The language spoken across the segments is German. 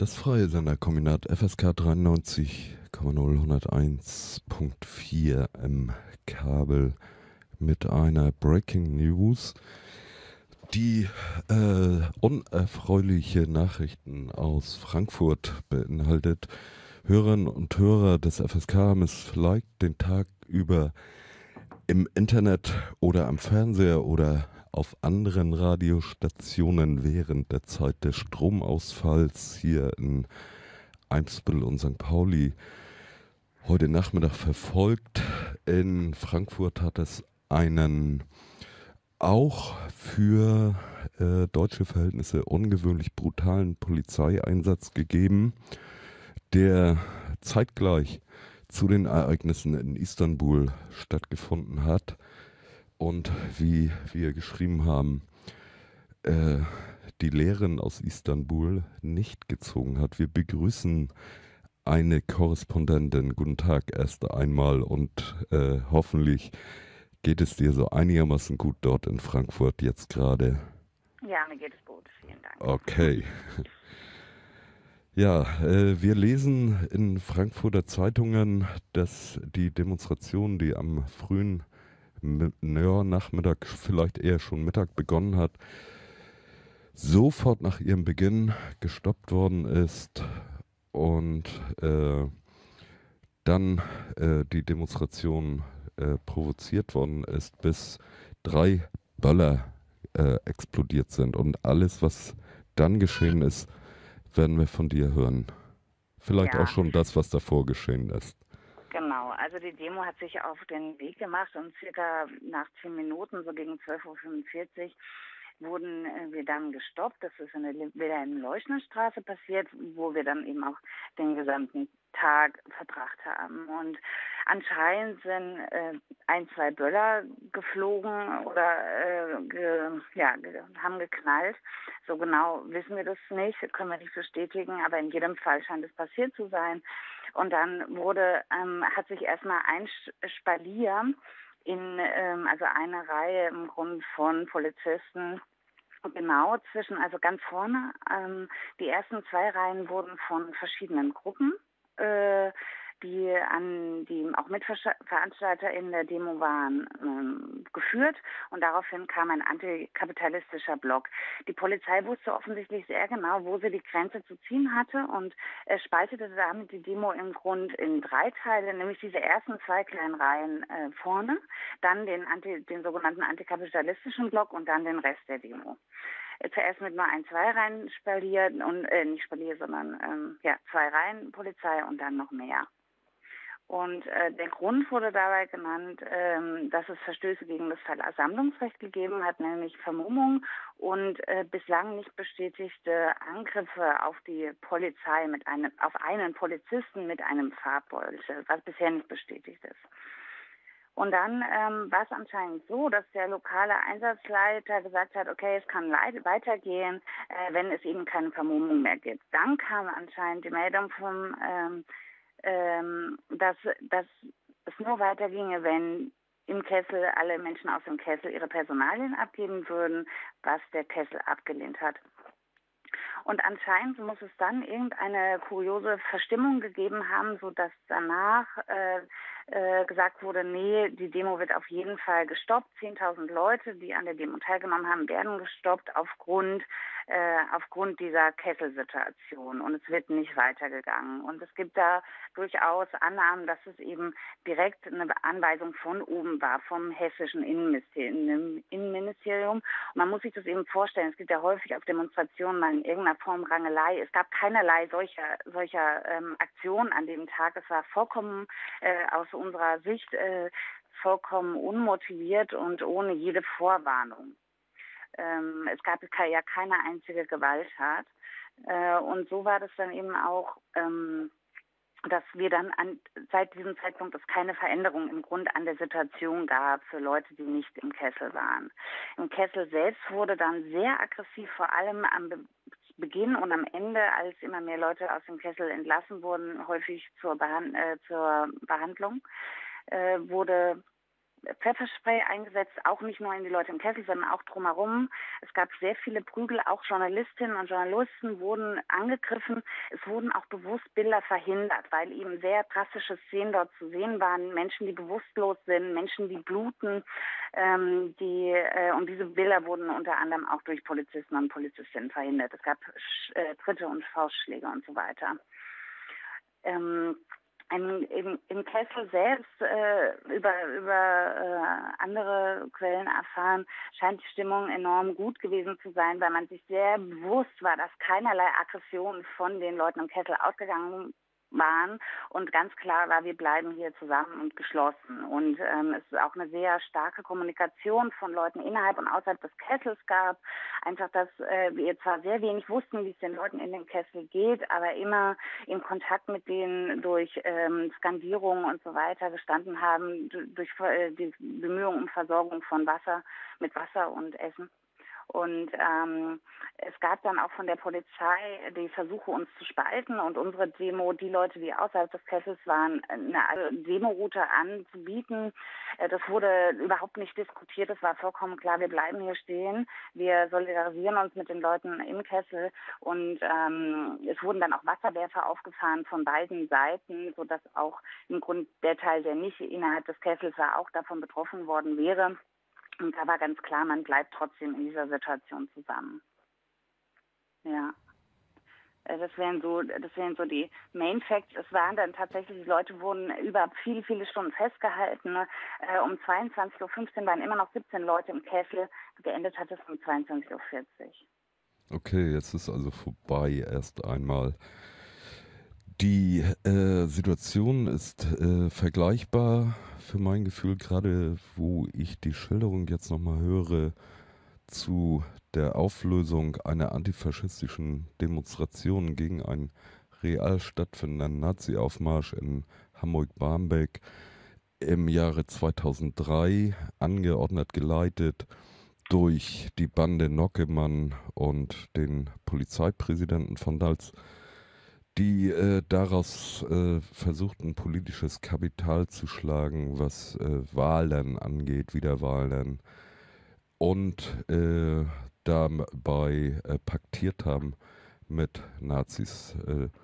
Das freie Senderkombinat FSK 93,0 101.4 im Kabel mit einer Breaking News, die unerfreuliche Nachrichten aus Frankfurt beinhaltet. Hörerinnen und Hörer des FSK haben es vielleicht den Tag über im Internet oder am Fernseher oder auf anderen Radiostationen während der Zeit des Stromausfalls hier in Eimsbüttel und St. Pauli heute Nachmittag verfolgt. In Frankfurt hat es einen auch für deutsche Verhältnisse ungewöhnlich brutalen Polizeieinsatz gegeben, der zeitgleich zu den Ereignissen in Istanbul stattgefunden hat und wie wir geschrieben haben, die Lehren aus Istanbul nicht gezogen hat. Wir begrüßen eine Korrespondentin. Guten Tag erst einmal und hoffentlich geht es dir so einigermaßen gut dort in Frankfurt jetzt gerade. Ja, mir geht es gut. Vielen Dank. Okay. Ja, wir lesen in Frankfurter Zeitungen, dass die Demonstration, die am frühen Nachmittag, vielleicht eher schon Mittag begonnen hat, sofort nach ihrem Beginn gestoppt worden ist und dann die Demonstration provoziert worden ist, bis 3 Böller explodiert sind. Und alles, was dann geschehen ist, werden wir von dir hören. Vielleicht auch Ja, schon das, was davor geschehen ist. genau. Also die Demo hat sich auf den Weg gemacht und circa nach 10 Minuten, so gegen 12:45 Uhr, wurden wir dann gestoppt. Das ist in der Wilhelm-Leuschner-Straße passiert, wo wir dann eben auch den gesamten Tag verbracht haben. Und anscheinend sind ein, zwei Böller geflogen oder haben geknallt. So genau wissen wir das nicht, können wir nicht bestätigen, aber in jedem Fall scheint es passiert zu sein. Und dann hat sich erstmal ein Spalier also eine Reihe im Grunde von Polizisten genau also ganz vorne. Die ersten zwei Reihen wurden von verschiedenen Gruppen, die auch Mitveranstalter in der Demo waren, geführt. Und daraufhin kam ein antikapitalistischer Block. Die Polizei wusste offensichtlich sehr genau, wo sie die Grenze zu ziehen hatte und spaltete damit die Demo im Grund in drei Teile, nämlich diese ersten zwei kleinen Reihen vorne, dann den sogenannten antikapitalistischen Block und dann den Rest der Demo. Zuerst mit nur ein, zwei Reihen spaliert und nicht spaliert, sondern zwei Reihen Polizei und dann noch mehr. Und der Grund wurde dabei genannt, dass es Verstöße gegen das Versammlungsrecht gegeben hat, nämlich Vermummung und bislang nicht bestätigte Angriffe auf die Polizei auf einen Polizisten mit einem Farbbeutel, was bisher nicht bestätigt ist. Und dann war es anscheinend so, dass der lokale Einsatzleiter gesagt hat, okay, es kann weitergehen, wenn es eben keine Vermummung mehr gibt. Dann kam anscheinend die Meldung dass es nur weiterginge, wenn im Kessel alle Menschen aus dem Kessel ihre Personalien abgeben würden, was der Kessel abgelehnt hat. Und anscheinend muss es dann irgendeine kuriose Verstimmung gegeben haben, sodass danach gesagt wurde, nee, die Demo wird auf jeden Fall gestoppt. 10.000 Leute, die an der Demo teilgenommen haben, werden gestoppt aufgrund dieser Kesselsituation. Und es wird nicht weitergegangen. Und es gibt da durchaus Annahmen, dass es eben direkt eine Anweisung von oben war, vom hessischen Innenministerium. Und man muss sich das eben vorstellen, es gibt ja häufig auf Demonstrationen mal in irgendeiner Form Rangelei. Es gab keinerlei solcher Aktionen an dem Tag. Es war vollkommen aus unserer Sicht vollkommen unmotiviert und ohne jede Vorwarnung. Es gab ja keine einzige Gewalttat. Und so war das dann eben auch, dass wir dann seit diesem Zeitpunkt es keine Veränderung im Grund an der Situation gab für Leute, die nicht im Kessel waren. Im Kessel selbst wurde dann sehr aggressiv, vor allem am Beginn und am Ende, als immer mehr Leute aus dem Kessel entlassen wurden, häufig zur Behandlung, wurde Pfefferspray eingesetzt, auch nicht nur in die Leute im Kessel, sondern auch drumherum. Es gab sehr viele Prügel, auch Journalistinnen und Journalisten wurden angegriffen. Es wurden auch bewusst Bilder verhindert, weil eben sehr drastische Szenen dort zu sehen waren. Menschen, die bewusstlos sind, Menschen, die bluten. Und diese Bilder wurden unter anderem auch durch Polizisten und Polizistinnen verhindert. Es gab Tritte und Faustschläge und so weiter. Im Kessel selbst über andere Quellen erfahren, scheint die Stimmung enorm gut gewesen zu sein, weil man sich sehr bewusst war, dass keinerlei Aggressionen von den Leuten im Kessel ausgegangen waren und ganz klar war, wir bleiben hier zusammen und geschlossen. Und es ist auch eine sehr starke Kommunikation von Leuten innerhalb und außerhalb des Kessels gab. Einfach, dass wir zwar sehr wenig wussten, wie es den Leuten in dem Kessel geht, aber immer in Kontakt mit denen durch Skandierungen und so weiter gestanden haben, durch die Bemühungen um Versorgung von Wasser, mit Wasser und Essen. Und es gab dann auch von der Polizei die Versuche, uns zu spalten und unsere Demo, die Leute, die außerhalb des Kessels waren, eine Demoroute anzubieten. Das wurde überhaupt nicht diskutiert. Es war vollkommen klar, wir bleiben hier stehen. Wir solidarisieren uns mit den Leuten im Kessel. Und es wurden dann auch Wasserwerfer aufgefahren von beiden Seiten, sodass auch im Grunde der Teil, der nicht innerhalb des Kessels war, auch davon betroffen worden wäre. Und da war ganz klar, man bleibt trotzdem in dieser Situation zusammen. Ja. Das wären so die Main Facts. Es waren dann tatsächlich, die Leute wurden über viele, viele Stunden festgehalten. Um 22:15 Uhr waren immer noch 17 Leute im Kessel. Geendet hat es um 22:40 Uhr. Okay, jetzt ist also vorbei erst einmal. Die Situation ist vergleichbar für mein Gefühl, gerade wo ich die Schilderung jetzt nochmal höre, zu der Auflösung einer antifaschistischen Demonstration gegen einen real stattfindenden Nazi-Aufmarsch in Hamburg-Barmbek im Jahre 2003, angeordnet, geleitet durch die Bande Nockemann und den Polizeipräsidenten von Dals, die daraus versuchten, politisches Kapital zu schlagen, was Wahlen angeht, Wiederwahlen, und dabei paktiert haben mit Nazis.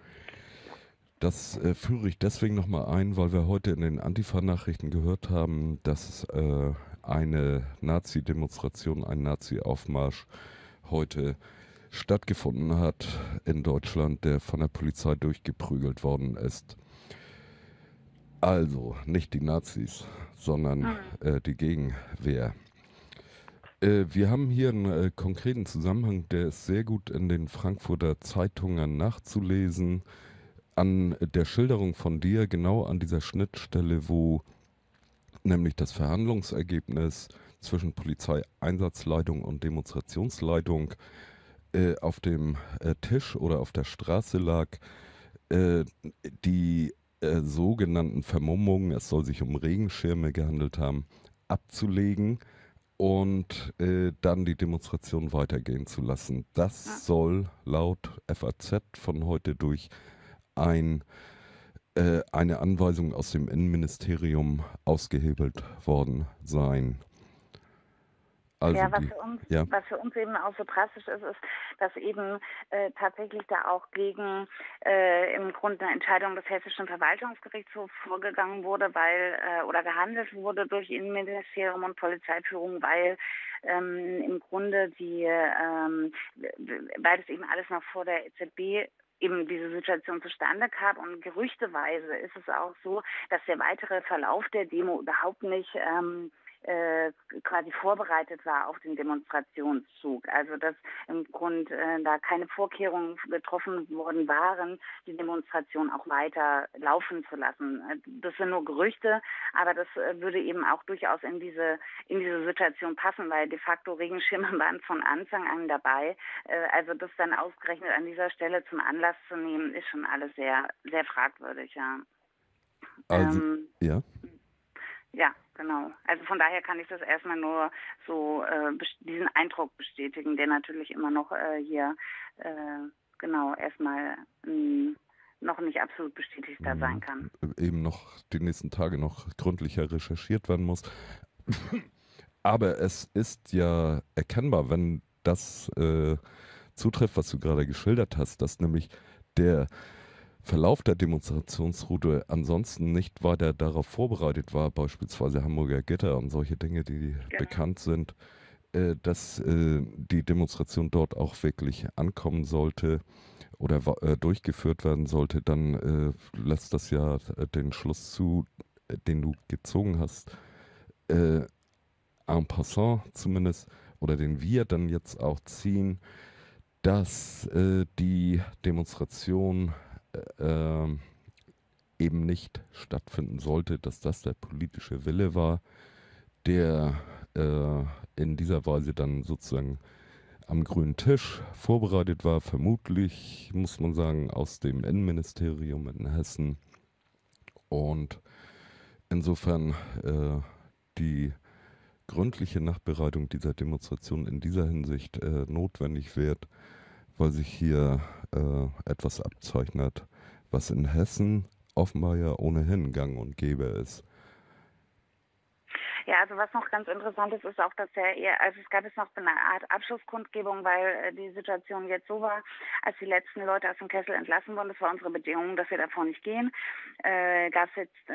Das führe ich deswegen nochmal ein, weil wir heute in den Antifa-Nachrichten gehört haben, dass eine Nazi-Demonstration, ein Nazi-Aufmarsch heute stattgefunden hat in Deutschland, der von der Polizei durchgeprügelt worden ist. Also nicht die Nazis, sondern die Gegenwehr. Wir haben hier einen konkreten Zusammenhang, der ist sehr gut in den Frankfurter Zeitungen nachzulesen. An der Schilderung von dir, genau an dieser Schnittstelle, wo nämlich das Verhandlungsergebnis zwischen Polizeieinsatzleitung und Demonstrationsleitung auf dem Tisch oder auf der Straße lag, die sogenannten Vermummungen, es soll sich um Regenschirme gehandelt haben, abzulegen und dann die Demonstration weitergehen zu lassen. Das soll laut FAZ von heute durch eine Anweisung aus dem Innenministerium ausgehebelt worden sein. Also ja, was für uns eben auch so drastisch ist, ist, dass eben tatsächlich da auch gegen im Grunde eine Entscheidung des Hessischen Verwaltungsgerichtshofs vorgegangen wurde, oder gehandelt wurde durch Innenministerium und Polizeiführung, weil im Grunde weil das eben alles noch vor der EZB eben diese Situation zustande kam, und gerüchteweise ist es auch so, dass der weitere Verlauf der Demo überhaupt nicht quasi vorbereitet war auf den Demonstrationszug. Also dass im Grunde da keine Vorkehrungen getroffen worden waren, die Demonstration auch weiter laufen zu lassen. Das sind nur Gerüchte, aber das würde eben auch durchaus in diese Situation passen, weil de facto Regenschirme waren von Anfang an dabei. Also das dann ausgerechnet an dieser Stelle zum Anlass zu nehmen, ist schon alles sehr, sehr fragwürdig, ja. Also, ja. Ja, genau. Also von daher kann ich das erstmal nur so diesen Eindruck bestätigen, der natürlich immer noch hier erstmal noch nicht absolut bestätigt da sein kann. Eben noch die nächsten Tage noch gründlicher recherchiert werden muss. Aber es ist ja erkennbar, wenn das zutrifft, was du gerade geschildert hast, dass nämlich der Verlauf der Demonstrationsroute ansonsten nicht weiter darauf vorbereitet war, beispielsweise Hamburger Gitter und solche Dinge, die bekannt sind, dass die Demonstration dort auch wirklich ankommen sollte oder durchgeführt werden sollte, dann lässt das ja den Schluss zu, den du gezogen hast, en passant zumindest, oder den wir dann jetzt auch ziehen, dass die Demonstration eben nicht stattfinden sollte, dass das der politische Wille war, der in dieser Weise dann sozusagen am grünen Tisch vorbereitet war, vermutlich, muss man sagen, aus dem Innenministerium in Hessen. Und insofern die gründliche Nachbereitung dieser Demonstration in dieser Hinsicht notwendig wird, weil sich hier etwas abzeichnet, was in Hessen offenbar ja ohnehin gang und gäbe ist. Ja, also was noch ganz interessant ist, ist auch, dass also es gab jetzt noch eine Art Abschlusskundgebung, weil die Situation jetzt so war, als die letzten Leute aus dem Kessel entlassen wurden, das war unsere Bedingung, dass wir davor nicht gehen, hat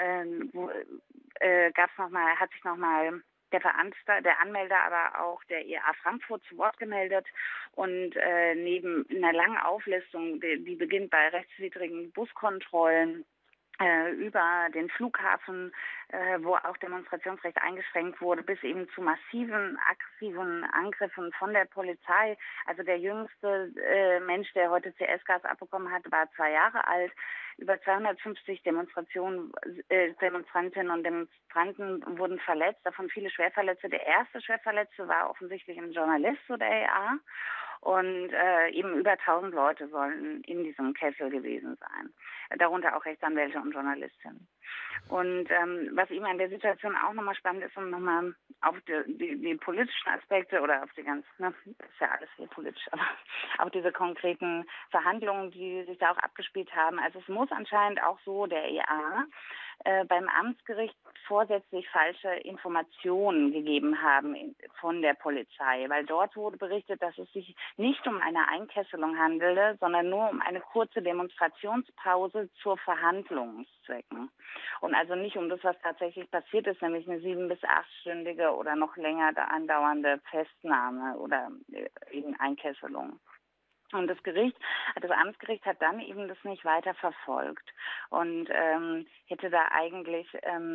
sich nochmal der Anmelder, aber auch der IAA Frankfurt zu Wort gemeldet und neben einer langen Auflistung, die beginnt bei rechtswidrigen Buskontrollen, über den Flughafen, wo auch Demonstrationsrecht eingeschränkt wurde, bis eben zu massiven, aggressiven Angriffen von der Polizei. Also der jüngste Mensch, der heute CS-Gas abbekommen hat, war 2 Jahre alt. Über 250 Demonstrantinnen und Demonstranten wurden verletzt, davon viele Schwerverletzte. Der erste Schwerverletzte war offensichtlich ein Journalist zu der EA. Und eben über 1000 Leute sollen in diesem Kessel gewesen sein. Darunter auch Rechtsanwälte und Journalistinnen. Und was eben an der Situation auch nochmal spannend ist, um nochmal auf die politischen Aspekte oder auf die ganz, ist ja alles hier politisch, aber auf diese konkreten Verhandlungen, die sich da auch abgespielt haben. Also es muss anscheinend auch so der EA beim Amtsgericht vorsätzlich falsche Informationen gegeben haben von der Polizei, weil dort wurde berichtet, dass es sich nicht um eine Einkesselung handelte, sondern nur um eine kurze Demonstrationspause zur Verhandlungszwecken. Und also nicht um das, was tatsächlich passiert ist, nämlich eine 7- bis 8-stündige oder noch länger andauernde Festnahme oder eben Einkesselung. Und das Amtsgericht hat dann eben das nicht weiter verfolgt und hätte da eigentlich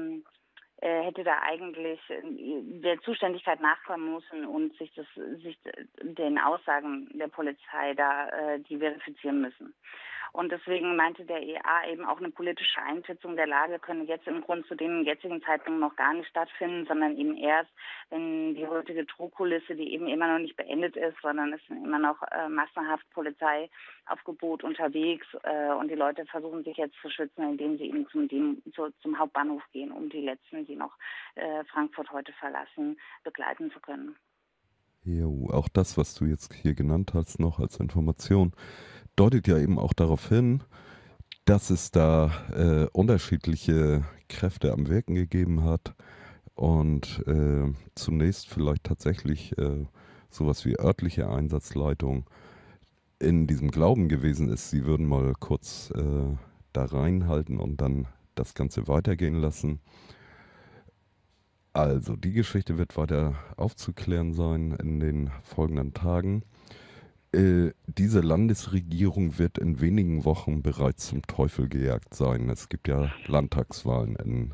der Zuständigkeit nachkommen müssen und sich den Aussagen der Polizei da die verifizieren müssen. Und deswegen meinte der EA eben auch, eine politische Einschätzung der Lage könne jetzt im Grunde zu dem jetzigen Zeitpunkt noch gar nicht stattfinden, sondern eben erst, wenn die heutige Drohkulisse, die eben immer noch nicht beendet ist, sondern es sind immer noch massenhaft Polizeiaufgebot unterwegs und die Leute versuchen sich jetzt zu schützen, indem sie eben zum Hauptbahnhof gehen, um die Letzten, die noch Frankfurt heute verlassen, begleiten zu können. Jo, auch das, was du jetzt hier genannt hast, noch als Information, deutet ja eben auch darauf hin, dass es da unterschiedliche Kräfte am Wirken gegeben hat und zunächst vielleicht tatsächlich sowas wie örtliche Einsatzleitung in diesem Glauben gewesen ist, sie würden mal kurz da reinhalten und dann das Ganze weitergehen lassen. Also die Geschichte wird weiter aufzuklären sein in den folgenden Tagen. Diese Landesregierung wird in wenigen Wochen bereits zum Teufel gejagt sein. Es gibt ja Landtagswahlen in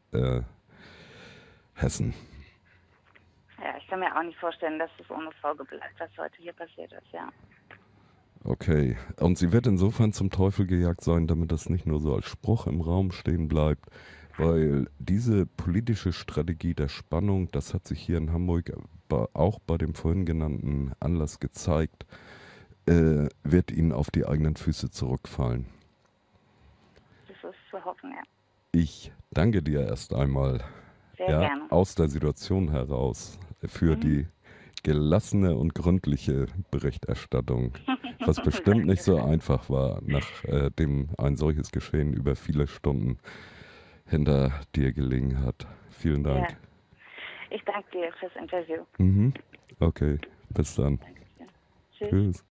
Hessen. Ja, ich kann mir auch nicht vorstellen, dass es ohne Folge bleibt, was heute hier passiert ist, ja. Okay, und sie wird insofern zum Teufel gejagt sein, damit das nicht nur so als Spruch im Raum stehen bleibt, weil diese politische Strategie der Spannung, das hat sich hier in Hamburg auch bei dem vorhin genannten Anlass gezeigt, wird ihnen auf die eigenen Füße zurückfallen. Das ist zu hoffen, ja. Ich danke dir erst einmal Sehr gerne. Aus der Situation heraus für die gelassene und gründliche Berichterstattung, was bestimmt nicht so einfach war, nachdem ein solches Geschehen über viele Stunden hinter dir gelegen hat. Vielen Dank. Ja. Ich Danke dir fürs Interview. Okay, bis dann. Dankeschön. Tschüss. Tschüss.